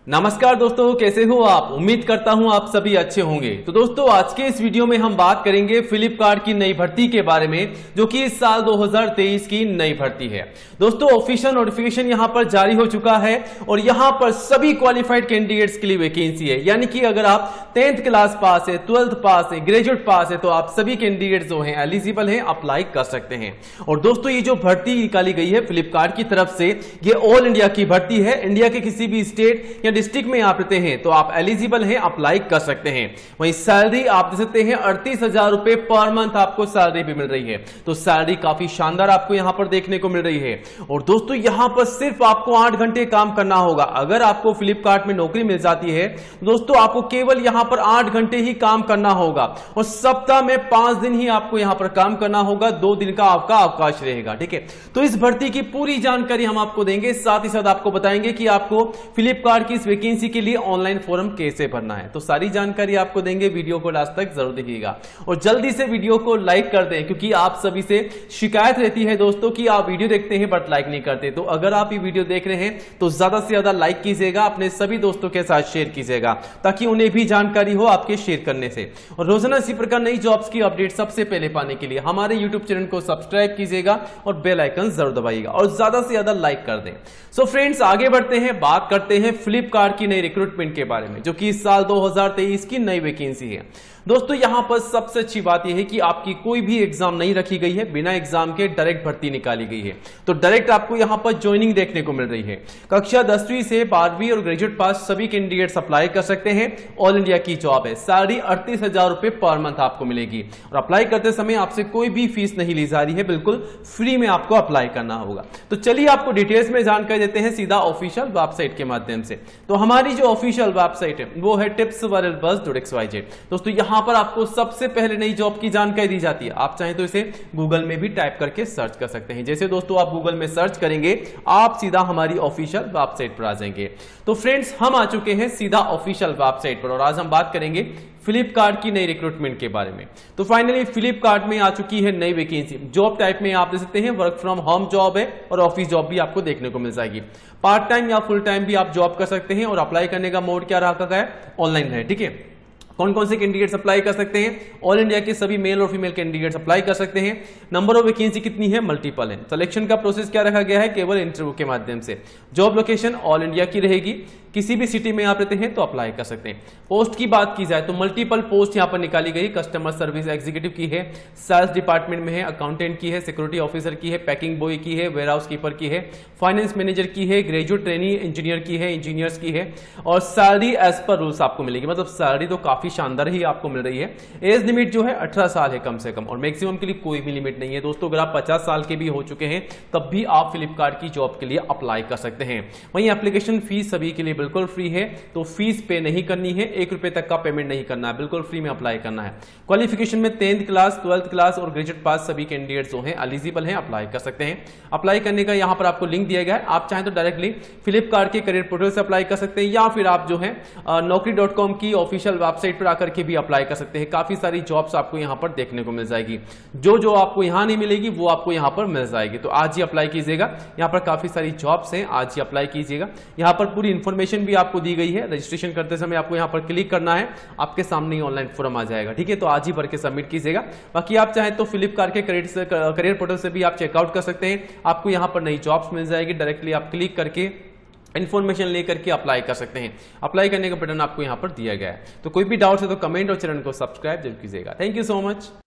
नमस्कार दोस्तों, कैसे हो आप। उम्मीद करता हूं आप सभी अच्छे होंगे। तो दोस्तों, आज के इस वीडियो में हम बात करेंगे फ्लिपकार्ट की नई भर्ती के बारे में, जो कि इस साल 2023 की नई भर्ती है। दोस्तों, ऑफिशियल नोटिफिकेशन यहां पर जारी हो चुका है और यहां पर सभी क्वालिफाइड कैंडिडेट्स के लिए वैकेंसी है। यानी कि अगर आप 10th क्लास पास है, 12th पास है, ग्रेजुएट पास है, तो आप सभी कैंडिडेट जो हैं एलिजिबल हैं, अप्लाई कर सकते हैं। और दोस्तों, ये जो भर्ती निकाली गई है फ्लिपकार्ट की तरफ से, ये ऑल इंडिया की भर्ती है। इंडिया के किसी भी स्टेट या डिस्ट्रिक्ट में आप रहते हैं तो आप एलिजिबल हैं, अप्लाई कर सकते हैं। वहीं सैलरी आप दे सकते हैं 38,000 रुपए पर मंथ आपको सैलरी भी मिल रही है। तो सैलरी काफी शानदार आपको यहां पर देखने को मिल रही है। और दोस्तों, यहां पर सिर्फ आपको 8 घंटे काम करना होगा। अगर आपको फ्लिपकार्ट में नौकरी मिल जाती है दोस्तों, आपको केवल यहां पर 8 घंटे ही काम करना होगा और सप्ताह में 5 दिन ही आपको यहां पर काम करना होगा। 2 दिन का आपका अवकाश रहेगा। ठीक है, तो इस भर्ती की पूरी जानकारी हम आपको देंगे, साथ ही साथ आपको बताएंगे कि आपको फ्लिपकार्ट की इस वैकेंसी के लिए ऑनलाइन फॉर्म कैसे भरना है। तो सारी जानकारी आपको देंगे, वीडियो को लास्ट तक जरूर देखिएगा और जल्दी से वीडियो को लाइक कर दें, क्योंकि आप सभी से शिकायत रहती है दोस्तों कि आप वीडियो देखते हैं बट लाइक नहीं करते। तो अगर आप ये वीडियो देख रहे हैं तो ज्यादा से ज्यादा लाइक कीजिएगा, अपने सभी दोस्तों के साथ शेयर कीजिएगा, ताकि उन्हें भी जानकारी हो आपके शेयर करने से। और रोजाना इसी प्रकार नई जॉब्स की अपडेट सबसे पहले पाने के लिए हमारे यूट्यूब चैनल को सब्सक्राइब कीजिएगा और बेल आइकन जरूर दबाइएगा और ज्यादा से ज्यादा लाइक कर दें। सो फ्रेंड्स, आगे बढ़ते हैं, बात करते हैं फ्लिपकार्ट की नई रिक्रूटमेंट के बारे में, जो कि इस साल 2023 की नई वैकेंसी है। दोस्तों, यहां पर सबसे अच्छी बात यह है कि आपकी कोई भी एग्जाम नहीं रखी गई है, बिना एग्जाम के डायरेक्ट भर्ती निकाली गई है। तो डायरेक्ट आपको यहां पर ज्वाइनिंग देखने को मिल रही है। कक्षा 10वीं से 12वीं और ग्रेजुएट पास सभी कैंडिडेट्स अप्लाई कर सकते हैं। ऑल इंडिया की जॉब है। सैलरी 38,000 रुपए पर मंथ आपको मिलेगी और अप्लाई करते समय आपसे कोई भी फीस नहीं ली जा रही है, बिल्कुल फ्री में आपको अप्लाई करना होगा। तो चलिए आपको डिटेल्स में जानकारी देते हैं सीधा ऑफिशियल वेबसाइट के माध्यम से। तो हमारी जो ऑफिशियल वेबसाइट है वो है tipsvarelbuzz.xyz। दोस्तों, यहां पर आपको सबसे पहले नई जॉब की जानकारी दी जाती है। आप चाहें तो इसे गूगल में भी टाइप करके सर्च कर सकते हैं। जैसे दोस्तों आप गूगल में सर्च करेंगे, आप सीधा हमारी ऑफिशियल वेबसाइट पर आ जाएंगे। तो फ्रेंड्स, हम आ चुके हैं सीधा ऑफिशियल वेबसाइट पर और आज हम बात करेंगे फ्लिपकार्ट की नई रिक्रूटमेंट के बारे में। तो फाइनली फ्लिपकार्ट में आ चुकी है नई वैकेंसी। जॉब टाइप में आप दे सकते हैं वर्क फ्रॉम होम जॉब है और ऑफिस जॉब भी आपको देखने को मिल जाएगी। पार्ट टाइम या फुल टाइम भी आप जॉब कर सकते हैं और अप्लाई करने का मोड क्या रखा गया है, ऑनलाइन है। ठीक है, कौन कौन से कैंडिडेट्स अप्लाई कर सकते हैं? ऑल इंडिया के सभी मेल और फीमेल कैंडिडेट्स अप्लाई कर सकते हैं। नंबर ऑफ वैकेंसी कितनी है? मल्टीपल है। सिलेक्शन का प्रोसेस क्या रखा गया है? केवल इंटरव्यू के माध्यम से। जॉब लोकेशन ऑल इंडिया की रहेगी, किसी भी सिटी में आप रहते हैं तो अप्लाई कर सकते हैं। पोस्ट की बात की जाए तो मल्टीपल पोस्ट यहां पर निकाली गई। कस्टमर सर्विस एग्जीक्यूटिव की है, सेल्स डिपार्टमेंट में है, अकाउंटेंट की है, सिक्योरिटी ऑफिसर की है, पैकिंग बॉय की है, वेयर हाउस कीपर की है, फाइनेंस मैनेजर की है, ग्रेजुएट ट्रेनी इंजीनियर की है, इंजीनियर्स की है। और सैलरी एज पर रूल्स आपको मिलेगी। मतलब सैलरी तो काफी शानदार ही आपको मिल रही है। एज लिमिट जो है 18 साल है कम से कम, और मैक्सिमम के लिए कोई भी लिमिट नहीं है। दोस्तों, अगर आप 50 साल के भी हो चुके हैं तब भी आप फ्लिपकार्ट की जॉब के लिए अप्लाई कर सकते हैं। वहीं एप्लीकेशन फीस सभी के लिए बिल्कुल फ्री है, तो फीस पे नहीं करनी है, 1 रुपए तक का पेमेंट नहीं करना है, बिल्कुल फ्री में अप्लाई करना है। क्वालिफिकेशन में 10th क्लास, 12th क्लास और ग्रेजुएट पास सभी कैंडिडेट्स जो हैं एलिजिबल हैं, अप्लाई कर सकते हैं। अप्लाई करने का यहां पर आपको लिंक दिया गया है। आप चाहें तो डायरेक्टली फ्लिपकार्ट के करियर पोर्टल से अप्लाई कर सकते हैं, या फिर आप जो है naukri.com की ऑफिशियल वेबसाइट पर आकर के भी अप्लाई कर सकते हैं। काफी सारी जॉब्स आपको यहां पर देखने को मिल जाएगी। जो आपको यहां नहीं मिलेगी वो आपको यहां पर मिल जाएगी। तो आज ही अप्लाई कीजिएगा। यहां पर काफी सारी जॉब्स हैं, आज ही अप्लाई कीजिएगा। यहां पर पूरी इंफॉर्मेशन भी आपको दी गई है। रजिस्ट्रेशन करते समय आपको यहां पर क्लिक करना है, आपके सामने ही ऑनलाइन फॉर्म आ जाएगा। ठीक है, तो आज ही भर के सबमिट कीजिएगा। बाकी आप चाहें तो फ्लिपकार्ट के करियर पोर्टल से भी आप चेकआउट कर सकते हैं। आपको यहां पर नई जॉब्स मिल जाएगी। डायरेक्टली आप क्लिक करके इन्फॉर्मेशन लेकर के अप्लाई कर सकते हैं। अप्लाई करने का बटन आपको यहां पर दिया गया है। तो कोई भी डाउट है तो कमेंट और चैनल को सब्सक्राइब जरूर कीजिएगा। Thank you so much.